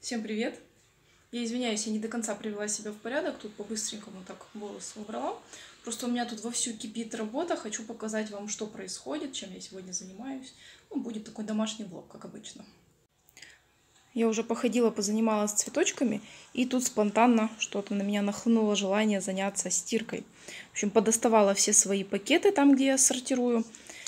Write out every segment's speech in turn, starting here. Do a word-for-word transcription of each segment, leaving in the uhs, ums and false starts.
Всем привет! Я извиняюсь, я не до конца привела себя в порядок, тут по-быстренькому так волосы убрала. Просто у меня тут вовсю кипит работа, хочу показать вам, что происходит, чем я сегодня занимаюсь. Ну, будет такой домашний влог, как обычно. Я уже походила, позанималась цветочками, и тут спонтанно что-то на меня нахлынуло желание заняться стиркой. В общем, подоставала все свои пакеты там, где я сортирую,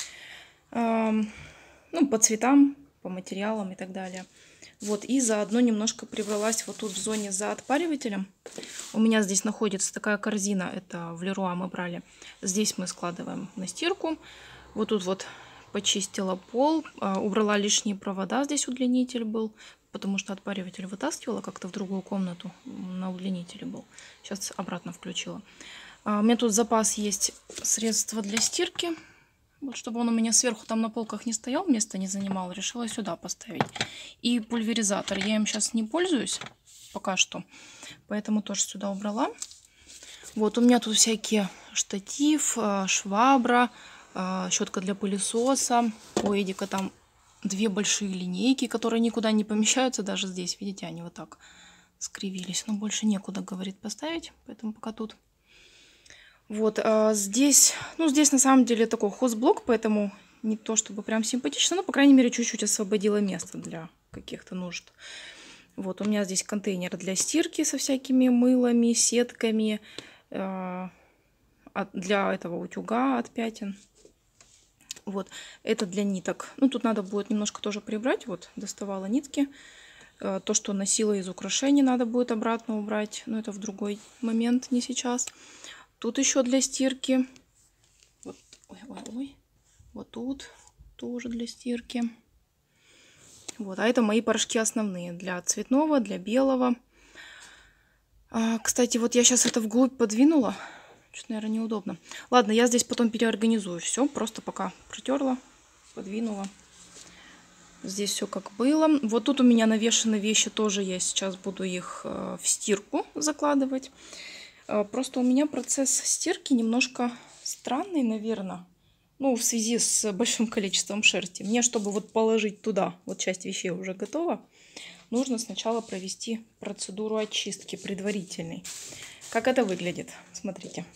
ну, по цветам, по материалам и так далее. Вот, и заодно немножко прибралась вот тут в зоне за отпаривателем. У меня здесь находится такая корзина, это в Леруа мы брали. Здесь мы складываем на стирку. Вот тут вот почистила пол, убрала лишние провода, здесь удлинитель был, потому что отпариватель вытаскивала как-то в другую комнату, на удлинителе был. Сейчас обратно включила. У меня тут запас есть средства для стирки. Вот, чтобы он у меня сверху там на полках не стоял, место не занимал, решила сюда поставить. И пульверизатор. Я им сейчас не пользуюсь пока что, поэтому тоже сюда убрала. Вот, у меня тут всякие штатив, швабра, щетка для пылесоса. У Эдика там две большие линейки, которые никуда не помещаются даже здесь. Видите, они вот так скривились. Но больше некуда, говорит, поставить, поэтому пока тут. Вот, а здесь, ну, здесь на самом деле такой хозблок, поэтому не то чтобы прям симпатично, но, по крайней мере, чуть-чуть освободила место для каких-то нужд. Вот, у меня здесь контейнер для стирки со всякими мылами, сетками, э, для этого утюга от пятен. Вот, это для ниток. Ну, тут надо будет немножко тоже прибрать. Вот, доставала нитки. Э, то, что носила из украшений, надо будет обратно убрать. Но это в другой момент, не сейчас. Тут еще для стирки. Вот, ой, ой, ой. Вот тут тоже для стирки. Вот, а это мои порошки основные. Для цветного, для белого. А, кстати, вот я сейчас это вглубь подвинула. Что-то, наверное, неудобно. Ладно, я здесь потом переорганизую все. Просто пока протерла, подвинула. Здесь все как было. Вот тут у меня навешаны вещи тоже. Я сейчас буду их в стирку закладывать. Просто у меня процесс стирки немножко странный, наверное. Ну, в связи с большим количеством шерсти. Мне, чтобы вот положить туда, вот часть вещей уже готова, нужно сначала провести процедуру очистки предварительной. Как это выглядит? Смотрите.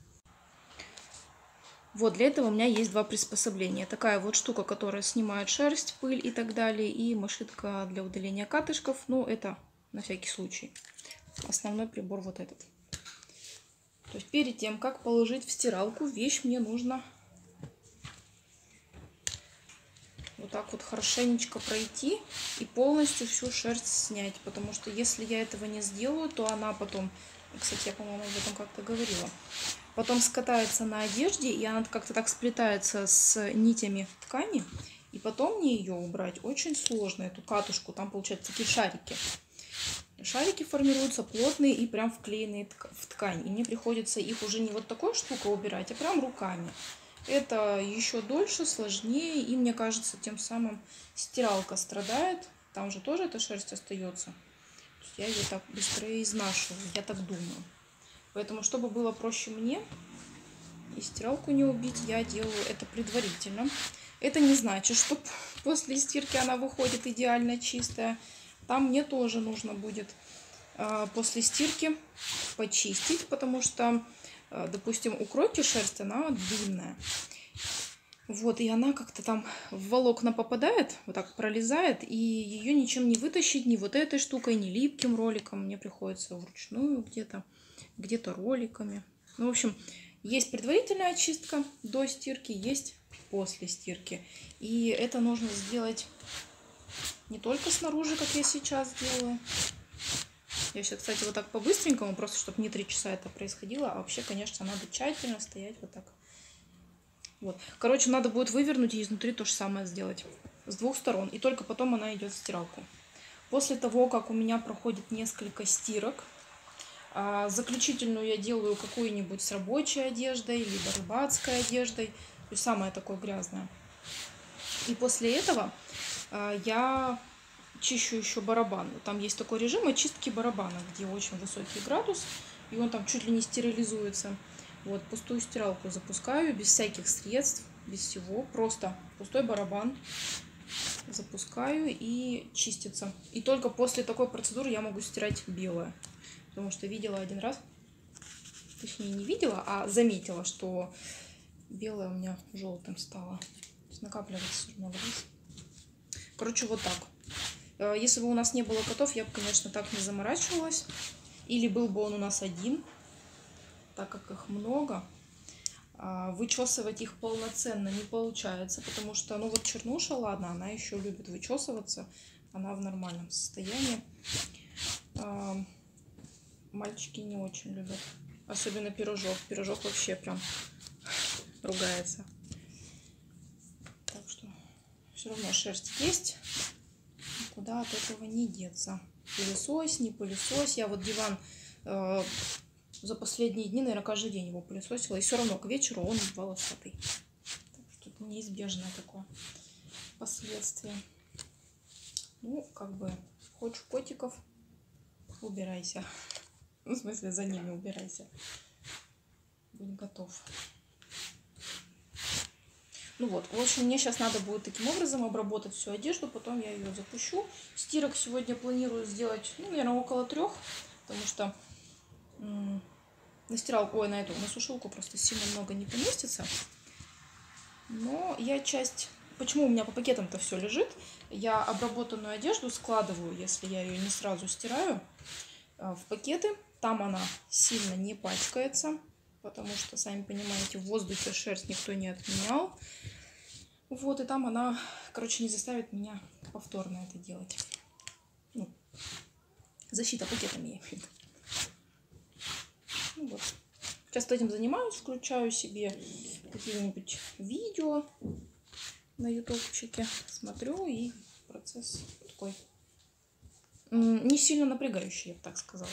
Вот для этого у меня есть два приспособления. Такая вот штука, которая снимает шерсть, пыль и так далее. И машинка для удаления катышков. Ну, это на всякий случай. Основной прибор вот этот. То есть перед тем, как положить в стиралку, вещь мне нужно вот так вот хорошенечко пройти и полностью всю шерсть снять. Потому что если я этого не сделаю, то она потом, кстати, я, по-моему, об этом как-то говорила, потом скатается на одежде, и она как-то так сплетается с нитями ткани. И потом мне ее убрать очень сложно, эту катушку. Там получаются такие шарики. Шарики формируются плотные и прям вклеенные в ткань. И мне приходится их уже не вот такой штукой убирать, а прям руками. Это еще дольше, сложнее. И мне кажется, тем самым стиралка страдает. Там же тоже эта шерсть остается. Я ее так быстрее изнашиваю, я так думаю. Поэтому, чтобы было проще мне и стиралку не убить, я делаю это предварительно. Это не значит, что после стирки она выходит идеально чистая. Там мне тоже нужно будет э, после стирки почистить, потому что, э, допустим, у кройки шерсть, она длинная. Вот, и она как-то там в волокна попадает, вот так пролезает, и ее ничем не вытащить, ни вот этой штукой, ни липким роликом. Мне приходится вручную где-то, где-то роликами. Ну, в общем, есть предварительная очистка до стирки, есть после стирки. И это нужно сделать не только снаружи, как я сейчас делаю. Я сейчас, кстати, вот так по-быстренькому, просто чтобы не три часа это происходило. А вообще, конечно, надо тщательно стоять вот так. Вот. Короче, надо будет вывернуть и изнутри то же самое сделать. С двух сторон. И только потом она идет в стиралку. После того, как у меня проходит несколько стирок, заключительную я делаю какую-нибудь с рабочей одеждой, либо рыбацкой одеждой. То есть самое такое грязное. И после этого я чищу еще барабан. Там есть такой режим очистки барабана, где очень высокий градус, и он там чуть ли не стерилизуется. Вот, пустую стиралку запускаю, без всяких средств, без всего. Просто пустой барабан. запускаю и чистится. И только после такой процедуры я могу стирать белое. Потому что видела один раз, точнее не видела, а заметила, что белое у меня желтым стало. Накапливается много раз. Короче, вот так. Если бы у нас не было котов, я бы, конечно, так не заморачивалась. Или был бы он у нас один, так как их много. Вычесывать их полноценно не получается, потому что, ну вот Чернуша, ладно, она еще любит вычесываться, она в нормальном состоянии. Мальчики не очень любят, особенно Пирожок. Пирожок вообще прям ругается. Так что все равно шерсть есть, никуда от этого не деться. Пылесось, не пылесось. Я вот диван э, за последние дни, наверное, каждый день его пылесосила. И все равно к вечеру он волосатый. Так что это неизбежное такое последствие. Ну, как бы, хочешь котиков, убирайся. Ну, в смысле, за ними убирайся. Будь готов. Ну вот, в общем, мне сейчас надо будет таким образом обработать всю одежду, потом я ее запущу. Стирок сегодня планирую сделать, ну, наверное, около трех, потому что м- на стиралку, ой, на эту, на сушилку просто сильно много не поместится. Но я часть... Почему у меня по пакетам-то все лежит? Я обработанную одежду складываю, если я ее не сразу стираю, в пакеты. Там она сильно не пачкается, потому что, сами понимаете, в воздухе шерсть никто не отменял. Вот, и там она, короче, не заставит меня повторно это делать. Ну, защита пакетами, я имею в виду. Ну, вот. Сейчас этим занимаюсь, включаю себе какие-нибудь видео на ютубчике, смотрю, и процесс такой не сильно напрягающий, я бы так сказала.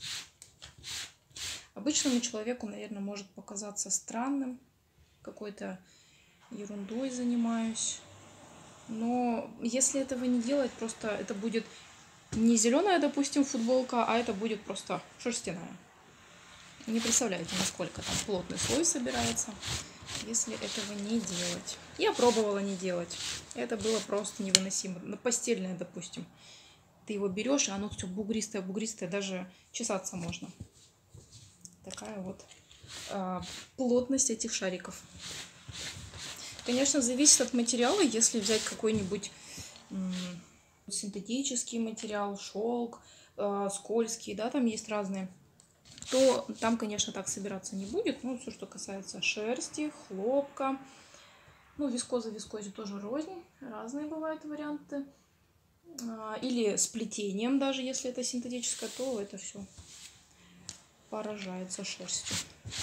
Обычному человеку, наверное, может показаться странным, какой-то ерундой занимаюсь. Но если этого не делать, просто это будет не зеленая, допустим, футболка, а это будет просто шерстяная. Не представляете, насколько там плотный слой собирается, если этого не делать. Я пробовала не делать. Это было просто невыносимо. На постельное, допустим. Ты его берешь, а оно все бугристое-бугристое, даже чесаться можно. Такая вот э, плотность этих шариков. Конечно, зависит от материала. Если взять какой-нибудь м- синтетический материал, шелк, э, скользкий, да, там есть разные, то там, конечно, так собираться не будет. Ну, все, что касается шерсти, хлопка. Ну, вискоза, вискозе тоже рознь. Разные бывают варианты. Или с плетением, даже если это синтетическое, то это все поражается шерстью.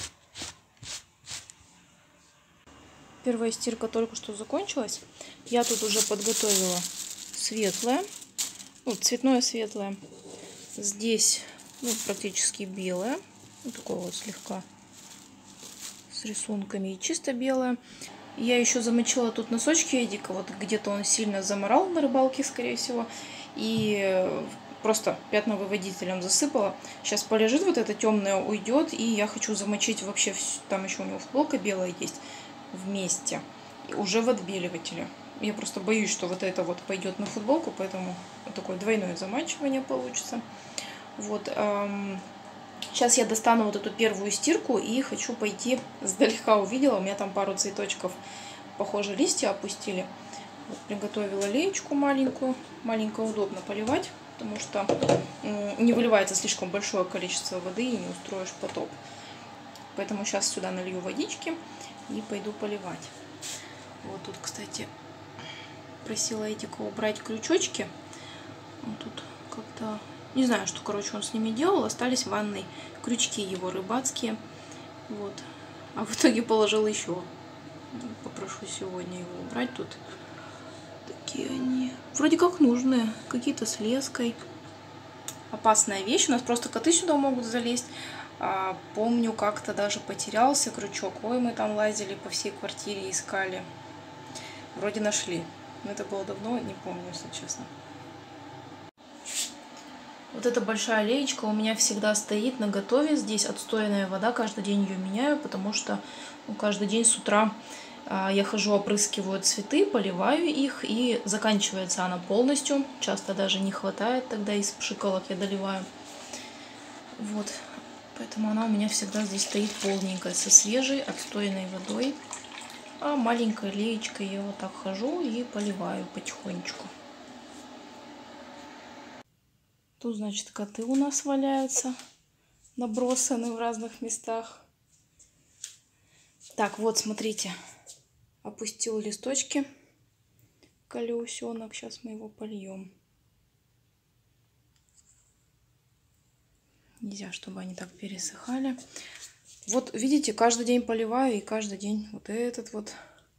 Первая стирка только что закончилась. Я тут уже подготовила светлое, ну, цветное светлое. Здесь, ну, практически белое, вот такое вот слегка с рисунками, и чисто белое. Я еще замочила тут носочки Эдика, вот где-то он сильно заморал на рыбалке, скорее всего, и просто пятновыводителем засыпала. Сейчас полежит, вот это темное уйдет, и я хочу замочить вообще, там еще у него футболка белая есть, вместе, уже в отбеливателе. Я просто боюсь, что вот это вот пойдет на футболку, поэтому вот такое двойное замачивание получится. Вот. Эм, сейчас я достану вот эту первую стирку и хочу пойти, сдалека увидела, у меня там пару цветочков, похоже, листья опустили. Вот, приготовила леечку маленькую. Маленько удобно поливать, потому что м, не выливается слишком большое количество воды и не устроишь потоп. Поэтому сейчас сюда налью водички и пойду поливать. Вот тут, кстати, просила Эдика убрать крючочки. Он тут как-то... Не знаю, что, короче, он с ними делал. Остались в ванной крючки его рыбацкие. Вот. А в итоге положил еще. Попрошу сегодня его убрать. Тут такие они... Вроде как нужные. Какие-то с леской. Опасная вещь. У нас просто коты сюда могут залезть. А, помню, как-то даже потерялся крючок. Ой, мы там лазили по всей квартире, искали. Вроде нашли. Но это было давно, не помню, если честно. Вот эта большая леечка у меня всегда стоит на готове. Здесь отстойная вода, каждый день ее меняю, потому что ну, каждый день с утра Я хожу, опрыскиваю цветы, поливаю их, и заканчивается она полностью. Часто даже не хватает, тогда из пшикалок я доливаю. Вот, поэтому она у меня всегда здесь стоит полненькая, со свежей, отстойной водой. А маленькой леечкой я вот так хожу и поливаю потихонечку. Тут, значит, коты у нас валяются, набросаны в разных местах. Так, вот, смотрите, опустил листочки колесенок. Сейчас мы его польем. Нельзя, чтобы они так пересыхали. Вот, видите, каждый день поливаю, и каждый день вот этот вот.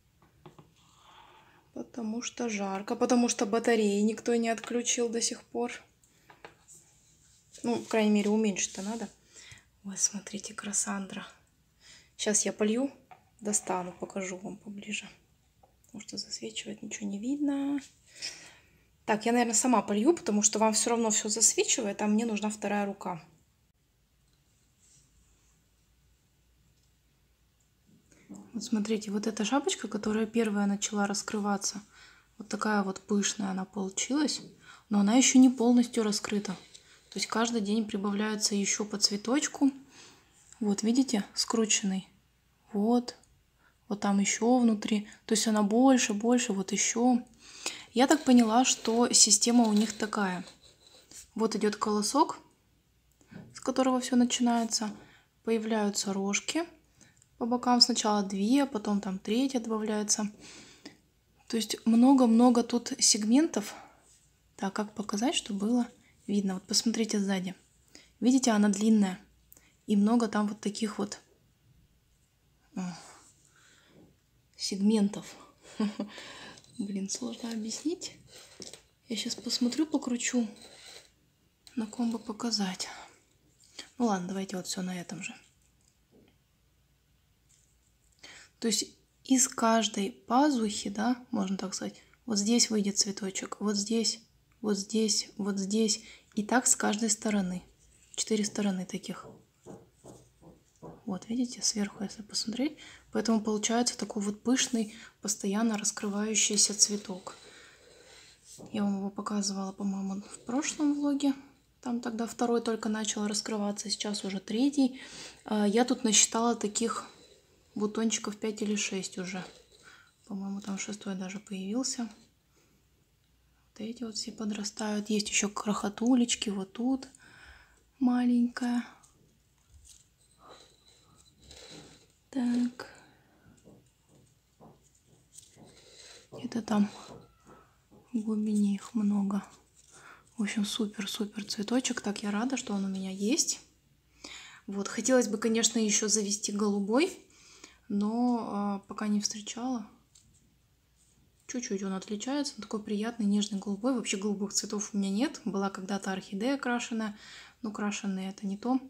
Потому что жарко, потому что батареи никто не отключил до сих пор. Ну, по крайней мере, уменьшить-то надо. Вот, смотрите, красандра. Сейчас я полью, достану, покажу вам поближе. Потому что засвечивает, ничего не видно. Так, я, наверное, сама полью, потому что вам все равно все засвечивает, а мне нужна вторая рука. Вот смотрите, вот эта шапочка, которая первая начала раскрываться, вот такая вот пышная она получилась, но она еще не полностью раскрыта. То есть каждый день прибавляется еще по цветочку. Вот, видите, скрученный. Вот, вот там еще внутри. То есть она больше, больше, вот еще. Я так поняла, что система у них такая. Вот идет колосок, с которого все начинается. Появляются рожки. По бокам сначала две, потом там третья добавляется. То есть много-много тут сегментов. Так, как показать, чтобы было видно? Вот посмотрите сзади. Видите, она длинная. И много там вот таких вот о, сегментов. Блин, сложно объяснить. Я сейчас посмотрю, покручу, на ком бы показать. Ну ладно, давайте вот все на этом же. То есть из каждой пазухи, да, можно так сказать, вот здесь выйдет цветочек, вот здесь, вот здесь, вот здесь. И так с каждой стороны. Четыре стороны таких. Вот, видите, сверху, если посмотреть. Поэтому получается такой вот пышный, постоянно раскрывающийся цветок. Я вам его показывала, по-моему, в прошлом влоге. Там тогда второй только начал раскрываться, сейчас уже третий. Я тут насчитала таких бутончиков пять или шесть уже. По-моему, там шестой даже появился. Вот эти вот все подрастают. Есть еще крохотулечки вот тут. Маленькая. Так. Где-то там в глубине их много. В общем, супер-супер цветочек. Так, я рада, что он у меня есть. Вот, хотелось бы, конечно, еще завести голубой, но э, пока не встречала. Чуть-чуть он отличается. Он такой приятный, нежный голубой. Вообще голубых цветов у меня нет. Была когда-то орхидея крашеная, но крашеные это не то.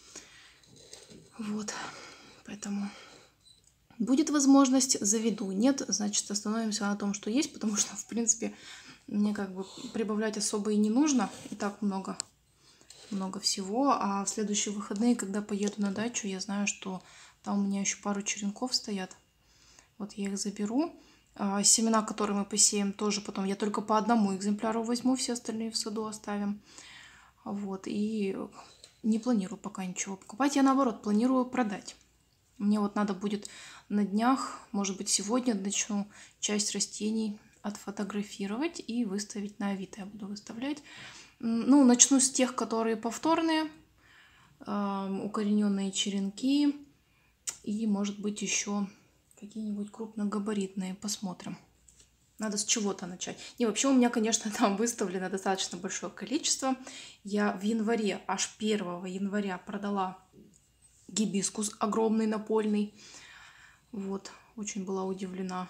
Вот, поэтому будет возможность, заведу. Нет, значит, остановимся на том, что есть, потому что, в принципе, мне как бы прибавлять особо и не нужно. И так много, много всего. А в следующие выходные, когда поеду на дачу, я знаю, что там у меня еще пару черенков стоят. Вот я их заберу. А семена, которые мы посеем, тоже потом я только по одному экземпляру возьму, все остальные в саду оставим. Вот, и не планирую пока ничего покупать. Я, наоборот, планирую продать. Мне вот надо будет на днях, может быть, сегодня начну часть растений отфотографировать и выставить на Авито. Я буду выставлять. Ну, начну с тех, которые повторные, укорененные черенки и, может быть, еще какие-нибудь крупногабаритные. Посмотрим. Надо с чего-то начать. Не, вообще у меня, конечно, там выставлено достаточно большое количество. Я в январе, аж первого января продала гибискус огромный, напольный. Вот, очень была удивлена.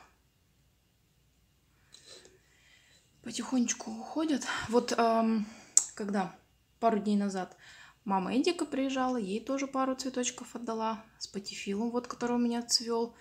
Потихонечку уходят. Вот эм, когда пару дней назад мама Эдика приезжала, ей тоже пару цветочков отдала. С патифилом, вот, который у меня цвел.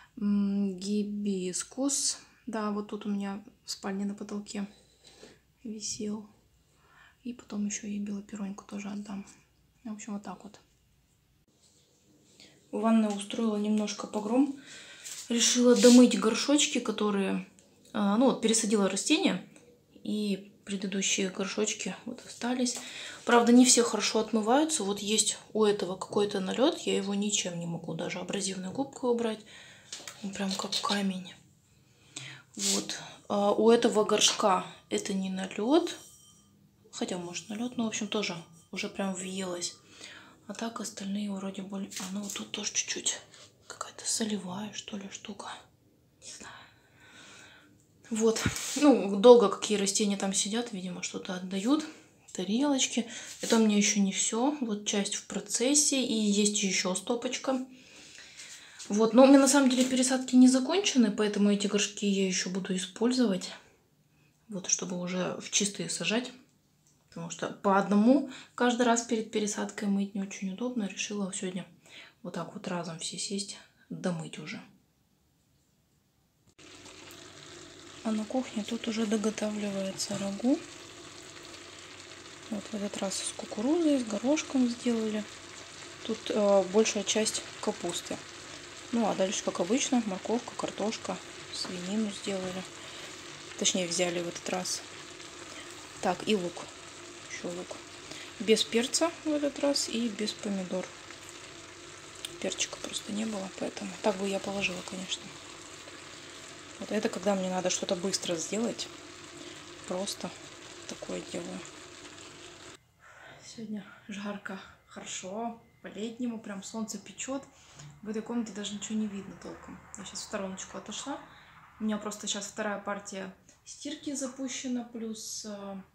Гибискус. Да, вот тут у меня в спальне на потолке висел. И потом еще и белопероньку тоже отдам. В общем, вот так вот. В ванной устроила немножко погром. Решила домыть горшочки, которые... Ну вот, пересадила растения. И предыдущие горшочки вот остались. Правда, не все хорошо отмываются. Вот есть у этого какой-то налет. Я его ничем не могу даже абразивной губкой убрать. Он прям как камень. Вот. А у этого горшка это не налет. Хотя, может, налет, но, в общем, тоже уже прям въелось. А так остальные вроде более... А, ну вот тут тоже чуть-чуть какая-то солевая, что ли, штука. Не знаю. Вот. Ну, долго какие растения там сидят, видимо, что-то отдают. Тарелочки. Это у меня еще не все. Вот часть в процессе. И есть еще стопочка. Вот. Но у меня на самом деле пересадки не закончены, поэтому эти горшки я еще буду использовать. Вот, чтобы уже в чистые сажать. Потому что по одному каждый раз перед пересадкой мыть не очень удобно. Решила сегодня вот так вот разом все сесть, домыть уже. А на кухне тут уже доготавливается рагу. Вот в этот раз с кукурузой, с горошком сделали. Тут э, большая часть капусты. Ну а дальше, как обычно, морковка, картошка, свинину сделали. Точнее, взяли в этот раз. Так, и лук. Еще лук. Без перца в этот раз и без помидор. Перчика просто не было, поэтому так бы я положила, конечно. Вот это когда мне надо что-то быстро сделать. Просто такое делаю. Сегодня жарко, хорошо, по-летнему, прям солнце печет. В этой комнате даже ничего не видно толком. Я сейчас в стороночку отошла. У меня просто сейчас вторая партия стирки запущена, плюс...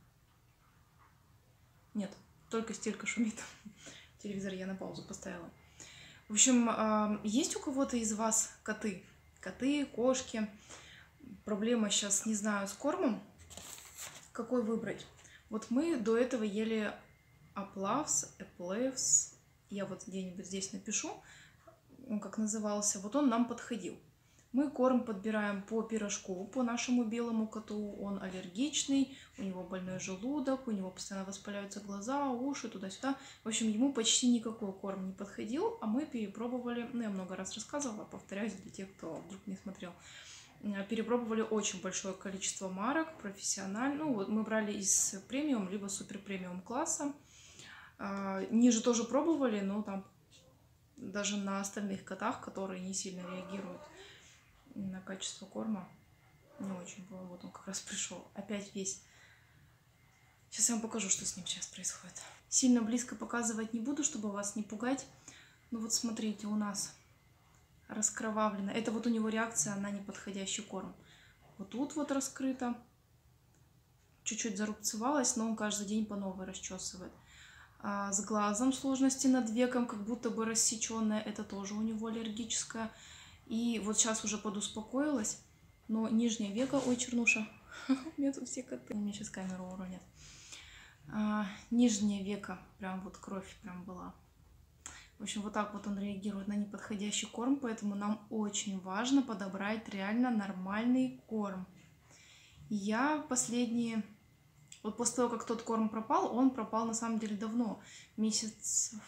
Нет, только стирка шумит. Телевизор я на паузу поставила. В общем, есть у кого-то из вас коты? Коты, кошки. Проблема сейчас, не знаю, с кормом. Какой выбрать? Вот мы до этого ели Аплавс, Эплевс. Я вот где-нибудь здесь напишу, он как назывался. Вот он нам подходил. Мы корм подбираем по пирожку, по нашему белому коту. Он аллергичный, у него больной желудок, у него постоянно воспаляются глаза, уши, туда-сюда. В общем, ему почти никакой корм не подходил, а мы перепробовали, ну, я много раз рассказывала, повторяюсь для тех, кто вдруг не смотрел. Перепробовали очень большое количество марок, профессионально. Ну, вот мы брали из премиум, либо супер премиум класса. Ниже тоже пробовали, но там даже на остальных котах, которые не сильно реагируют на качество корма, не очень было. Вот он как раз пришел. Опять весь. Сейчас я вам покажу, что с ним сейчас происходит. Сильно близко показывать не буду, чтобы вас не пугать. Ну вот смотрите, у нас раскровавлено. Это вот у него реакция на неподходящий корм. Вот тут вот раскрыто. Чуть-чуть зарубцевалось, но он каждый день по новой расчесывает. А с глазом сложности над веком, как будто бы рассеченное. Это тоже у него аллергическое. И вот сейчас уже подуспокоилась. Но нижнее веко... Ой, Чернуша. У меня тут все коты. У меня сейчас камеру уронят. А, нижнее веко. Прям вот кровь прям была. В общем, вот так вот он реагирует на неподходящий корм. Поэтому нам очень важно подобрать реально нормальный корм. Я последние... Вот после того, как тот корм пропал, он пропал на самом деле давно. Месяцев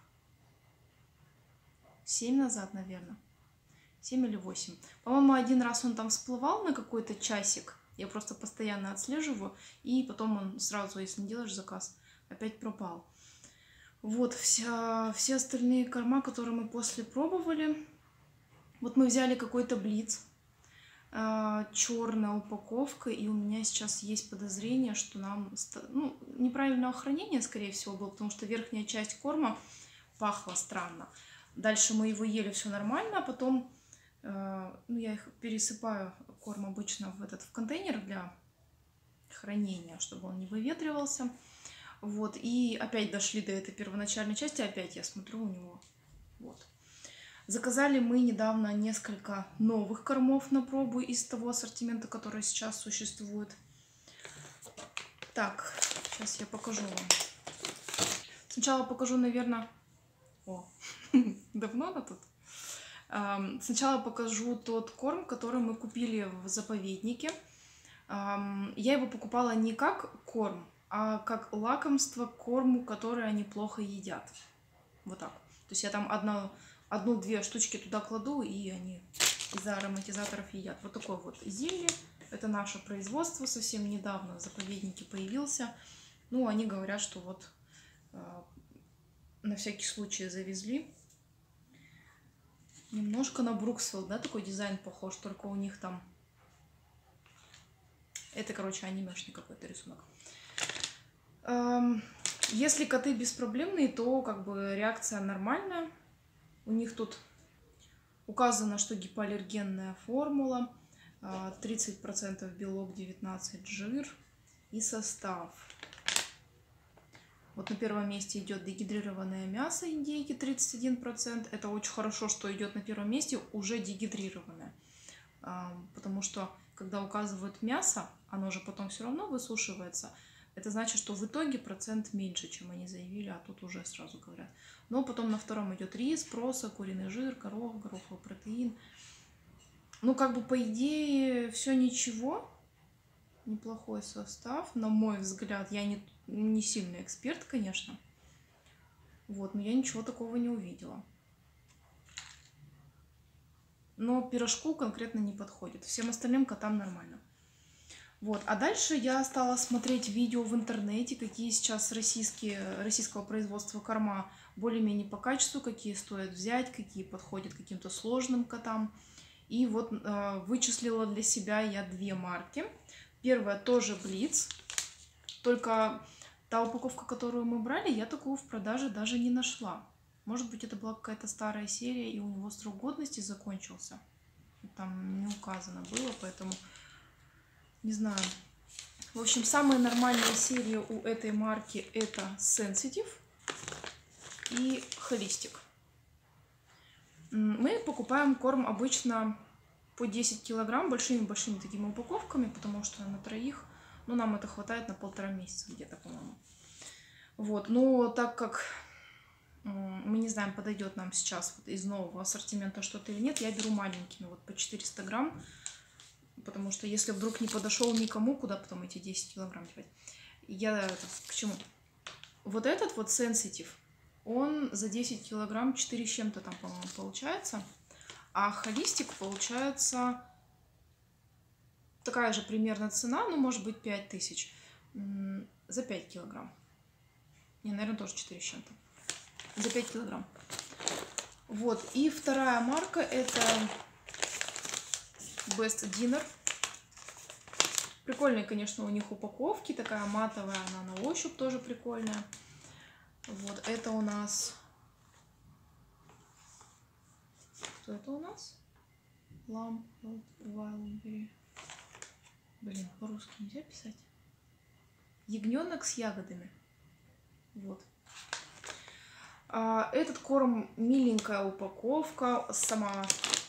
семь назад, наверное. семь или восемь. По-моему, один раз он там всплывал на какой-то часик. Я просто постоянно отслеживаю. И потом он сразу, если не делаешь заказ, опять пропал. Вот вся, все остальные корма, которые мы после пробовали. Вот мы взяли какой-то Блиц. Черная упаковка, и у меня сейчас есть подозрение, что нам, ну, неправильное хранение, скорее всего, было, потому что верхняя часть корма пахла странно. Дальше мы его ели, все нормально, а потом, э, ну, я их пересыпаю, корм обычно в этот в контейнер для хранения, чтобы он не выветривался. Вот, и опять дошли до этой первоначальной части, опять я смотрю у него, вот. Заказали мы недавно несколько новых кормов на пробу из того ассортимента, который сейчас существует. Так, сейчас я покажу вам. Сначала покажу, наверное... О, давно она тут? Сначала покажу тот корм, который мы купили в заповеднике. Я его покупала не как корм, а как лакомство к корму, который они плохо едят. Вот так. То есть я там одна... Одну-две штучки туда кладу, и они из-за ароматизаторов едят. Вот такой вот зелье. Это наше производство. Совсем недавно в заповеднике появился. Ну, они говорят, что вот э, на всякий случай завезли. Немножко на Бруксфилд, да, такой дизайн похож, только у них там... Это, короче, анимешный какой-то рисунок. Эм, если коты беспроблемные, то как бы реакция нормальная. У них тут указано, что гипоаллергенная формула, тридцать процентов белок, девятнадцать процентов жир и состав. Вот на первом месте идет дегидрированное мясо индейки тридцать один процент. Это очень хорошо, что идет на первом месте уже дегидрированное. Потому что когда указывают мясо, оно же потом все равно высушивается. Это значит, что в итоге процент меньше, чем они заявили, а тут уже сразу говорят. Но потом на втором идет рис, проса, куриный жир, горох, гороховый протеин. Ну, как бы по идее все ничего. Неплохой состав, на мой взгляд. Я не, не сильный эксперт, конечно. Вот, но я ничего такого не увидела. Но пирожку конкретно не подходит. Всем остальным котам нормально. Вот. А дальше я стала смотреть видео в интернете, какие сейчас российские, российского производства корма более-менее по качеству, какие стоит взять, какие подходят каким-то сложным котам. И вот э, вычислила для себя я две марки. Первая тоже Блиц, только та упаковка, которую мы брали, я такую в продаже даже не нашла. Может быть, это была какая-то старая серия, и у него срок годности закончился. Там не указано было, поэтому не знаю. В общем, самая нормальная серия у этой марки это Sensitive и Holistic. Мы покупаем корм обычно по десять килограмм большими-большими такими упаковками, потому что на троих, ну, нам это хватает на полтора месяца где-то, по-моему. Вот, но так как мы не знаем, подойдет нам сейчас вот из нового ассортимента что-то или нет, я беру маленькими, вот по четыреста грамм, потому что если вдруг не подошел никому, куда потом эти десять килограмм девать? Я к чему? Вот этот вот Sensitive, он за десять килограмм четыре с чем-то там, по-моему, получается. А холистик получается такая же примерно цена, ну, может быть, пять тысяч за пять килограмм. Не, наверное, тоже четыре с чем-то. За пять килограмм. Вот. И вторая марка это Best Dinner. Прикольные, конечно, у них упаковки. Такая матовая, она на ощупь тоже прикольная. Вот. Это у нас... Что это у нас? Ламп, Wildberry. Блин, по-русски нельзя писать. Ягненок с ягодами. Вот. А, этот корм миленькая упаковка. Сама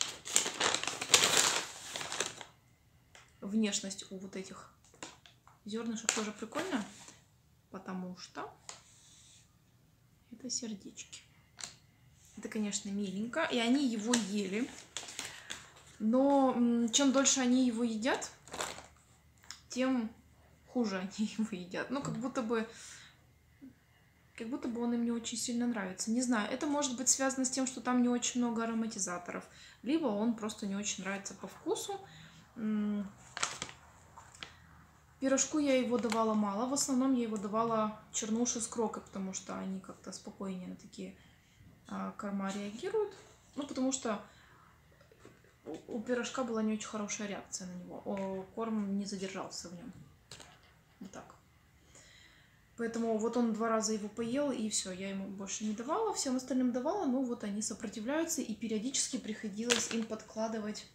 внешность у вот этих зернышек тоже прикольная, потому что это сердечки. Это, конечно, миленько. И они его ели. Но чем дольше они его едят, тем хуже они его едят. Ну, как будто бы... Как будто бы он им не очень сильно нравится. Не знаю, это может быть связано с тем, что там не очень много ароматизаторов. Либо он просто не очень нравится по вкусу. Пирожку я его давала мало. В основном я его давала чернуши с крокой, потому что они как-то спокойнее на такие корма реагируют. Ну, потому что у пирожка была не очень хорошая реакция на него. Корм не задержался в нем. Вот так. Поэтому вот он два раза его поел, и все, я ему больше не давала. Всем остальным давала, но вот они сопротивляются, и периодически приходилось им подкладывать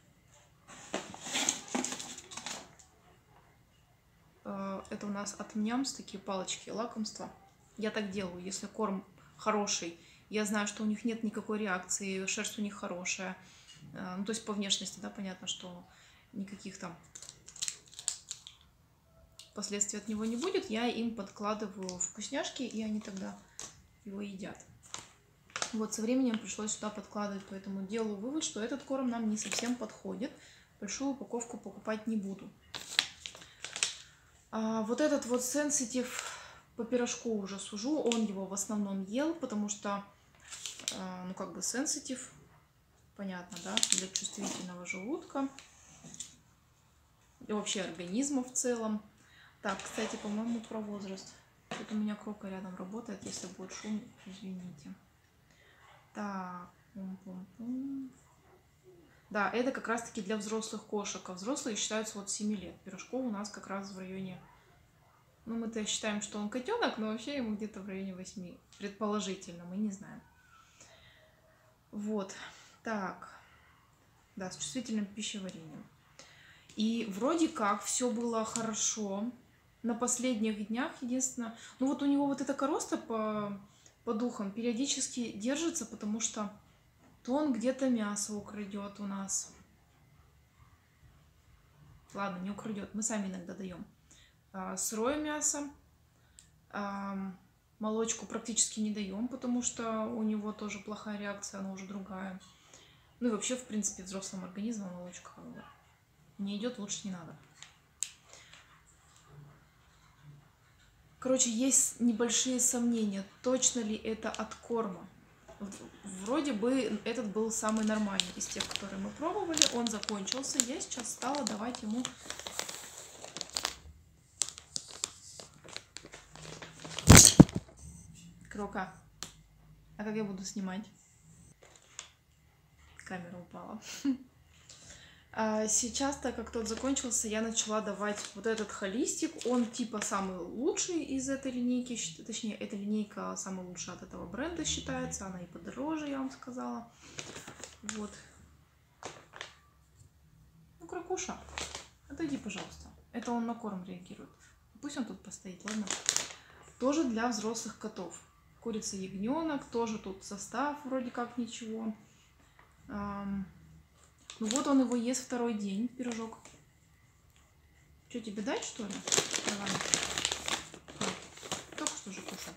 это у нас от Нямс такие палочки, лакомства. Я так делаю, если корм хороший, я знаю, что у них нет никакой реакции, шерсть у них хорошая. Ну, то есть по внешности, да, понятно, что никаких там последствий от него не будет. Я им подкладываю вкусняшки, и они тогда его едят. Вот, со временем пришлось сюда подкладывать, поэтому делаю вывод, что этот корм нам не совсем подходит. Большую упаковку покупать не буду. А вот этот вот Sensitive по пирожку уже сужу. Он его в основном ел, потому что, ну, как бы Sensitive Понятно, да? Для чувствительного желудка. И вообще организма в целом. Так, кстати, по-моему, про возраст. Тут у меня крока рядом работает. Если будет шум, извините. Так. Пум-пум-пум. Да, это как раз-таки для взрослых кошек. А взрослые считаются от семи лет. Пирожков у нас как раз в районе... Ну, мы-то считаем, что он котенок, но вообще ему где-то в районе восьми. Предположительно, мы не знаем. Вот. Так. Да, с чувствительным пищеварением. И вроде как все было хорошо. На последних днях, единственное... Ну, вот у него вот эта короста по, по духам периодически держится, потому что то он где-то мясо украдет у нас. Ладно, не украдет, мы сами иногда даем. А, сырое мясо. А, молочку практически не даем, потому что у него тоже плохая реакция, она уже другая. Ну и вообще, в принципе, взрослым организмом молочка не идет, лучше не надо. Короче, есть небольшие сомнения, точно ли это от корма. Вроде бы этот был самый нормальный из тех, которые мы пробовали. Он закончился. Я сейчас стала давать ему... Крока. А как я буду снимать? Камера упала. А сейчас, так как тот закончился, я начала давать вот этот холистик. Он типа самый лучший из этой линейки. Точнее, эта линейка самая лучшая от этого бренда считается. Она и подороже, я вам сказала. Вот. Ну, Крокуша, отойди, пожалуйста. Это он на корм реагирует. Пусть он тут постоит, ладно? Тоже для взрослых котов. Курица-ягненок. Тоже тут состав вроде как ничего. Ну вот он его ест второй день, пирожок. Что, тебе дать, что ли? Давай. Только что же кушал.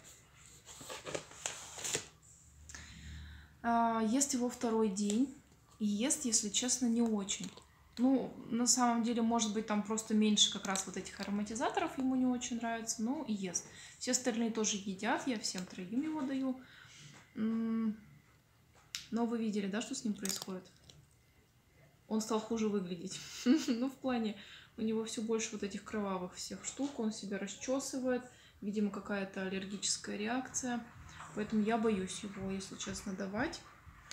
А, ест его второй день. И ест, если честно, не очень. Ну, на самом деле, может быть, там просто меньше как раз вот этих ароматизаторов ему не очень нравится. Но и ест. Все остальные тоже едят. Я всем троим его даю. Но вы видели, да, что с ним происходит? Он стал хуже выглядеть. Ну, в плане, у него все больше вот этих кровавых всех штук. Он себя расчесывает. Видимо, какая-то аллергическая реакция. Поэтому я боюсь его, если честно, давать.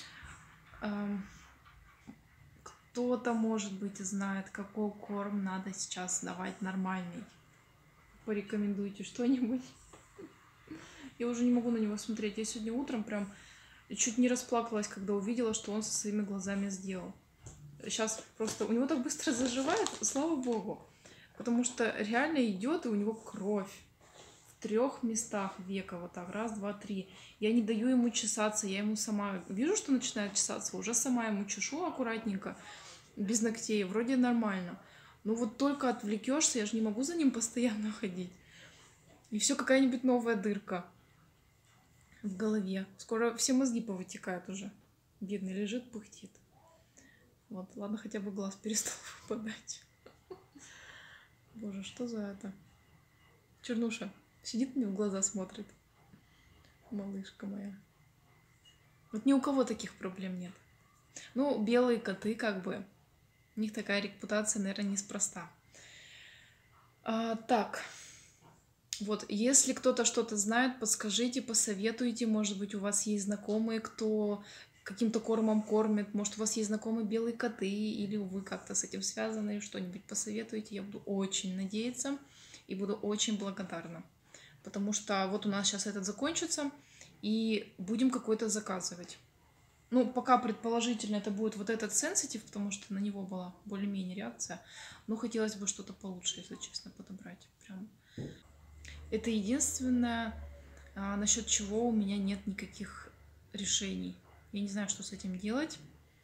Кто-то, может быть, знает, какой корм надо сейчас давать нормальный. Порекомендуйте что-нибудь. Я уже не могу на него смотреть. Я сегодня утром прям чуть не расплакалась, когда увидела, что он со своими глазами сделал. Сейчас просто у него так быстро заживает, слава богу, потому что реально идет, и у него кровь в трех местах века, вот так, раз, два, три. Я не даю ему чесаться, я ему сама вижу, что начинает чесаться, уже сама ему чешу аккуратненько, без ногтей, вроде нормально. Но вот только отвлекешься, я же не могу за ним постоянно ходить. И все какая-нибудь новая дырка в голове. Скоро все мозги повытекают уже. Бедный лежит, пыхтит. Вот, ладно, хотя бы глаз перестал выпадать. Боже, что за это? Чернуша сидит мне в глаза, смотрит. Малышка моя. Вот ни у кого таких проблем нет. Ну, белые коты, как бы, у них такая репутация, наверное, неспроста. А, так, вот, если кто-то что-то знает, подскажите, посоветуйте. Может быть, у вас есть знакомые, кто... каким-то кормом кормит. Может, у вас есть знакомые белые коты, или вы как-то с этим связаны, что-нибудь посоветуете. Я буду очень надеяться и буду очень благодарна. Потому что вот у нас сейчас этот закончится, и будем какой-то заказывать. Ну, пока предположительно это будет вот этот сенситив, потому что на него была более-менее реакция. Но хотелось бы что-то получше, если честно, подобрать. Прям. Это единственное, а, насчет чего у меня нет никаких решений. Я не знаю, что с этим делать.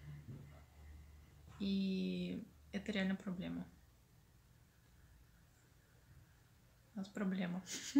И это реально проблема. У нас проблема.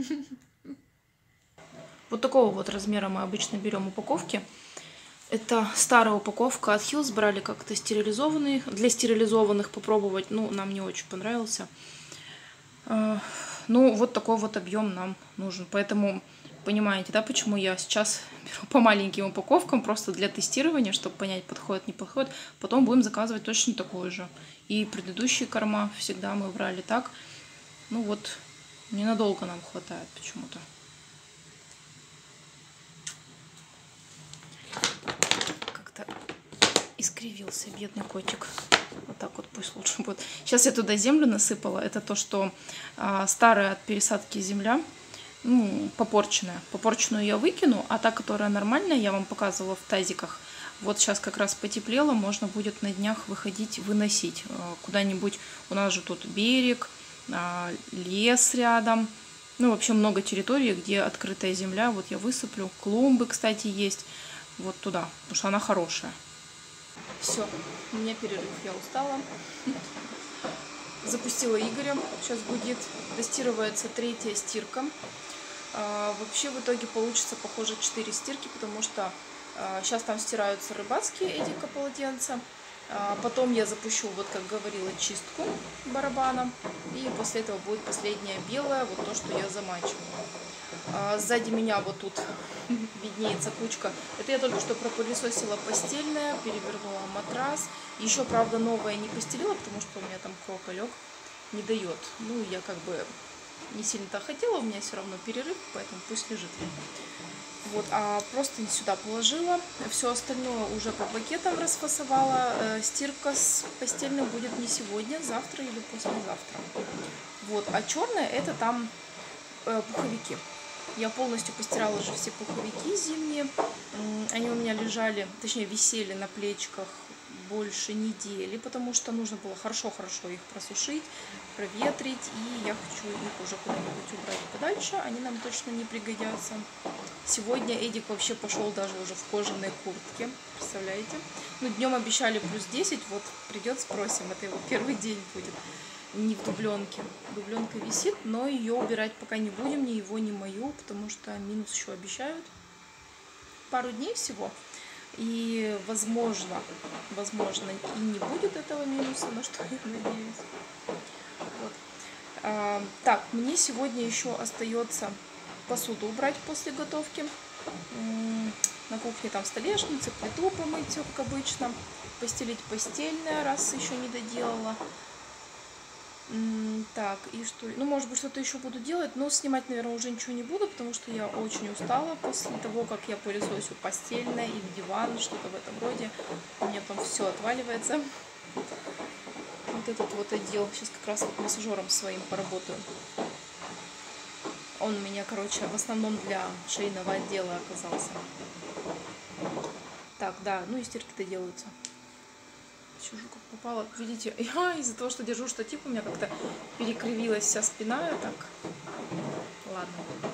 Вот такого вот размера мы обычно берем упаковки. Это старая упаковка от Hills. Брали как-то стерилизованный. Для стерилизованных попробовать. Ну, нам не очень понравился. Ну, вот такой вот объем нам нужен. Поэтому Понимаете, да, почему я сейчас беру по маленьким упаковкам, просто для тестирования, чтобы понять, подходит, не подходит. Потом будем заказывать точно такой же. И предыдущие корма всегда мы брали так. Ну вот, ненадолго нам хватает почему-то. Как-то искривился бедный котик. Вот так вот пусть лучше будет. Сейчас я туда землю насыпала. Это то, что а, старая от пересадки земля. Ну, попорченная. Попорченную я выкину, а та, которая нормальная, я вам показывала в тазиках. Вот сейчас как раз потеплело, можно будет на днях выходить, выносить куда-нибудь. У нас же тут берег, лес рядом. Ну, вообще много территорий, где открытая земля. Вот я высыплю. Клумбы, кстати, есть. Вот туда, потому что она хорошая. Все, у меня перерыв, я устала. Запустила Игоря, сейчас будет, тестируется третья стирка. А, вообще в итоге получится, похоже, четыре стирки, потому что а, сейчас там стираются рыбацкие эдика полотенца. А, потом я запущу, вот как говорила, чистку барабана. И после этого будет последняя белая, вот то, что я замачивала. А, сзади меня вот тут виднеется кучка. Это я только что пропылесосила постельное, перевернула матрас. Еще, правда, новое не постелила, потому что у меня там кроколек не дает. Ну, я как бы не сильно-то хотела, у меня все равно перерыв, поэтому пусть лежит. Вот, а просто сюда положила. Все остальное уже по пакетам расфасовала. Э, стирка с постельным будет не сегодня, завтра или послезавтра. Вот, а черное это там э, пуховики. Я полностью постирала уже все пуховики зимние. Они у меня лежали, точнее висели на плечиках больше недели, потому что нужно было хорошо-хорошо их просушить, проветрить. И я хочу их уже куда-нибудь убрать подальше. Они нам точно не пригодятся. Сегодня Эдик вообще пошел даже уже в кожаной куртке. Представляете? Ну, днем обещали плюс десять. Вот придет, спросим. Это его первый день будет. Не в дубленке. Дубленка висит, но ее убирать пока не будем, ни его, ни мою, потому что минус еще обещают. Пару дней всего. И возможно, возможно, и не будет этого минуса, на что я надеюсь. Вот. А, так, мне сегодня еще остается посуду убрать после готовки. На кухне там столешницы, плиту помыть, все как обычно. Постелить постельное, раз еще не доделала. Так, и что? Ну, может быть, что-то еще буду делать, но снимать, наверное, уже ничего не буду, потому что я очень устала после того, как я пылесосю постельное и диван, что-то в этом роде. У меня там все отваливается. Вот этот вот отдел. Сейчас как раз вот массажером своим поработаю. Он у меня, короче, в основном для шейного отдела оказался. Так, да, ну и стирки-то делаются. Сижу как попало. Видите, я из-за того, что держу штатив, у меня как-то перекривилась вся спина. Так, ладно.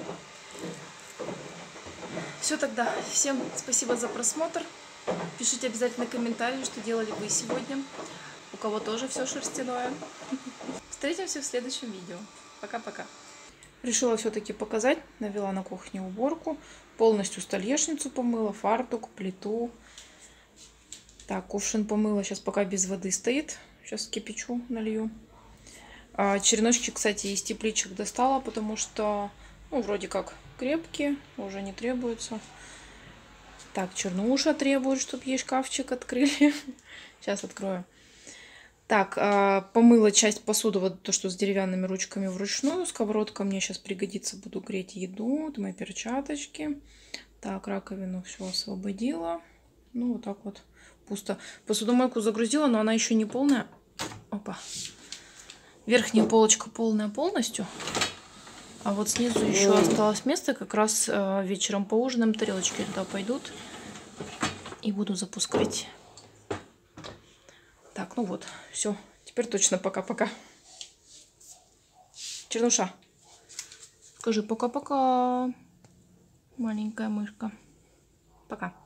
Все тогда. Всем спасибо за просмотр. Пишите обязательно комментарии, что делали вы сегодня. У кого тоже все шерстяное. Встретимся в следующем видео. Пока-пока. Решила все-таки показать. Навела на кухне уборку. Полностью столешницу помыла, фартук, плиту. Так, кувшин помыла, сейчас пока без воды стоит. Сейчас кипячу, налью. А, череночки, кстати, из тепличек достала, потому что, ну, вроде как крепкие, уже не требуются. Так, чернуша требует, чтобы ей шкафчик открыли. Сейчас открою. Так, а, помыла часть посуды, вот то, что с деревянными ручками вручную. Сковородка мне сейчас пригодится, буду греть еду. Это мои перчаточки. Так, раковину все освободила. Ну, вот так вот. Пусто. Посудомойку загрузила, но она еще не полная. Опа. Верхняя полочка полная полностью. А вот снизу еще осталось место. Как раз э, вечером поужинаем. Тарелочки туда пойдут. И буду запускать. Так, ну вот. Все. Теперь точно пока-пока. Чернуша. Скажи пока-пока. Маленькая мышка. Пока.